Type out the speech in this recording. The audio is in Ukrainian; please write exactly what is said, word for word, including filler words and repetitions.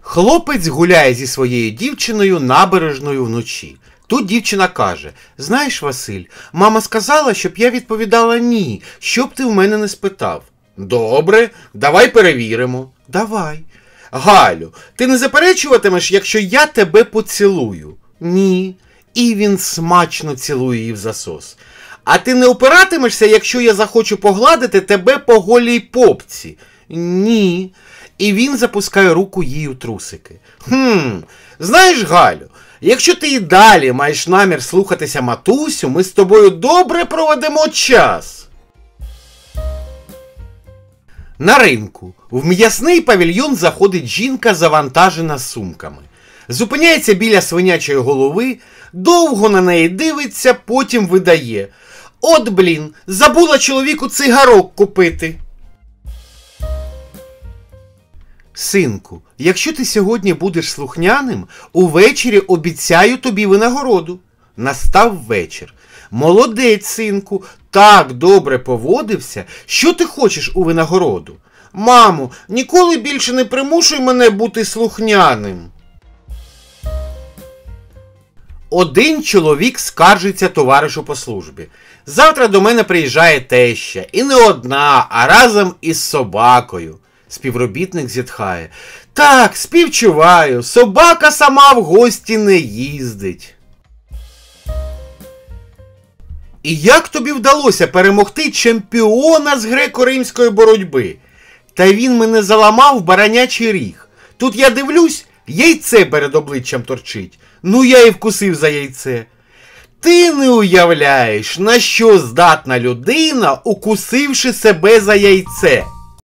Хлопець гуляє зі своєю дівчиною набережною вночі. Тут дівчина каже: «Знаєш, Василь, мама сказала, щоб я відповідала ні, щоб ти в мене не спитав». «Добре, давай перевіримо». «Давай». «Галю, ти не заперечуватимеш, якщо я тебе поцілую?» «Ні». І він смачно цілує її в засос. «А ти не опиратимешся, якщо я захочу погладити тебе по голій попці?» «Ні». І він запускає руку їй у трусики. «Хм, знаєш, Галю, якщо ти і далі маєш намір слухатися матусю, ми з тобою добре проведемо час». На ринку в м'ясний павільйон заходить жінка, завантажена сумками. Зупиняється біля свинячої голови, довго на неї дивиться, потім видає: «От, блін, забула чоловіку цигарок купити». «Синку, якщо ти сьогодні будеш слухняним, увечері обіцяю тобі винагороду». Настав вечір. «Молодець, синку, так добре поводився. Що ти хочеш у винагороду?» «Мамо, ніколи більше не примушуй мене бути слухняним». Один чоловік скаржиться товаришу по службі: «Завтра до мене приїжджає теща, і не одна, а разом із собакою». Співробітник зітхає: «Так, співчуваю, собака сама в гості не їздить». І як тобі вдалося перемогти чемпіона з греко-римської боротьби? Та він мене заламав в баранячий ріг. Тут я дивлюсь, яйце перед обличчям торчить. Ну я і вкусив за яйце. Ти не уявляєш, на що здатна людина, укусивши себе за яйце.